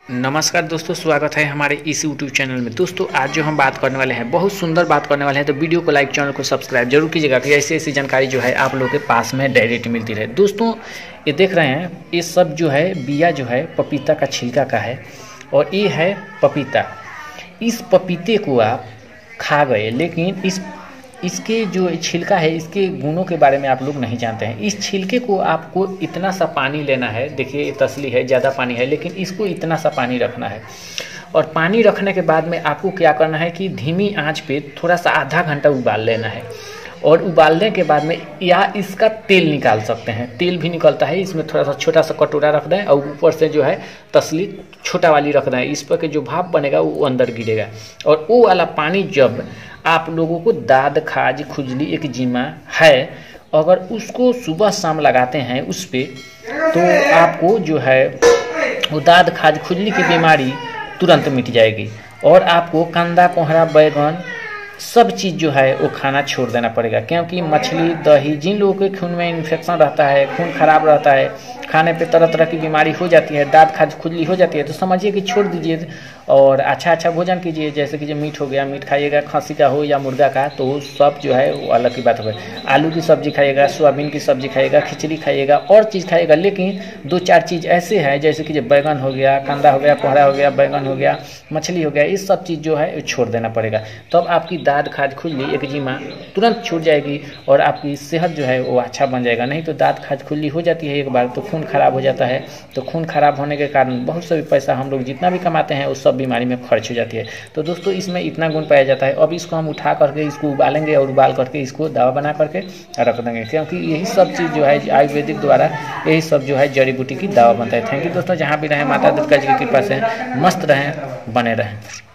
नमस्कार दोस्तों, स्वागत है हमारे इस यूट्यूब चैनल में। दोस्तों आज जो हम बात करने वाले हैं बहुत सुंदर बात करने वाले हैं, तो वीडियो को लाइक, चैनल को सब्सक्राइब जरूर कीजिएगा कि ऐसी ऐसी जानकारी जो है आप लोगों के पास में डायरेक्ट मिलती रहे। दोस्तों ये देख रहे हैं, ये सब जो है बिया जो है पपीता का छिलका का है और ये है पपीता। इस पपीते को आप खा गए, लेकिन इसके जो छिलका है इसके गुणों के बारे में आप लोग नहीं जानते हैं। इस छिलके को आपको इतना सा पानी लेना है, देखिए ये तसली है, ज़्यादा पानी है, लेकिन इसको इतना सा पानी रखना है। और पानी रखने के बाद में आपको क्या करना है कि धीमी आंच पे थोड़ा सा आधा घंटा उबाल लेना है। और उबालने के बाद में या इसका तेल निकाल सकते हैं, तेल भी निकलता है। इसमें थोड़ा सा छोटा सा कटोरा रख दें और ऊपर से जो है तसली छोटा वाली रख दें। इस पर के जो भाप बनेगा वो अंदर गिरेगा। और वो वाला पानी जब आप लोगों को दाद, खाज, खुजली, एक्जिमा है, अगर उसको सुबह शाम लगाते हैं उस पर, तो आपको जो है वो दाद, खाज, खुजली की बीमारी तुरंत मिट जाएगी। और आपको कंदा, कोहरा, बैगन सब चीज़ जो है वो खाना छोड़ देना पड़ेगा, क्योंकि मछली, दही, जिन लोगों के खून में इन्फेक्शन रहता है, खून खराब रहता है, खाने पे तरह तरह की बीमारी हो जाती है, दांत खाज खुजली हो जाती है, तो समझिए कि छोड़ दीजिए और अच्छा भोजन कीजिए। जैसे कि जो मीट हो गया, मीट खाइएगा, खस्सी का हो या मुर्गा का, तो सब जो है वो अलग की बात हो। आलू की सब्जी खाइएगा, सोयाबीन की सब्जी खाइएगा, खिचड़ी खाइएगा और चीज़ खाइएगा, लेकिन 2-4 चीज़ ऐसे हैं जैसे कि जो बैगन हो गया, कंदा हो गया, कोहरा हो गया, बैगन हो गया, मछली हो गया, ये सब चीज़ जो है छोड़ देना पड़ेगा। तब आपकी दाद, खाज, खुजली, एक्जिमा तुरंत छूट जाएगी और आपकी सेहत जो है वो अच्छा बन जाएगा। नहीं तो दाद, खाज, खुजली हो जाती है एक बार तो खून खराब हो जाता है, तो खून खराब होने के कारण बहुत सा भी पैसा हम लोग जितना भी कमाते हैं उस सब बीमारी में खर्च हो जाती है। तो दोस्तों इसमें इतना गुण पाया जाता है। अब इसको हम उठा करके इसको उबालेंगे और उबाल करके इसको दवा बना करके रख देंगे, क्योंकि यही सब चीज़ जो है आयुर्वेदिक द्वारा यही सब जो है जड़ी बूटी की दवा बनता है। थैंक यू दोस्तों, जहाँ भी रहें माता दुर्गा जी की कृपा से मस्त रहें, बने रहें।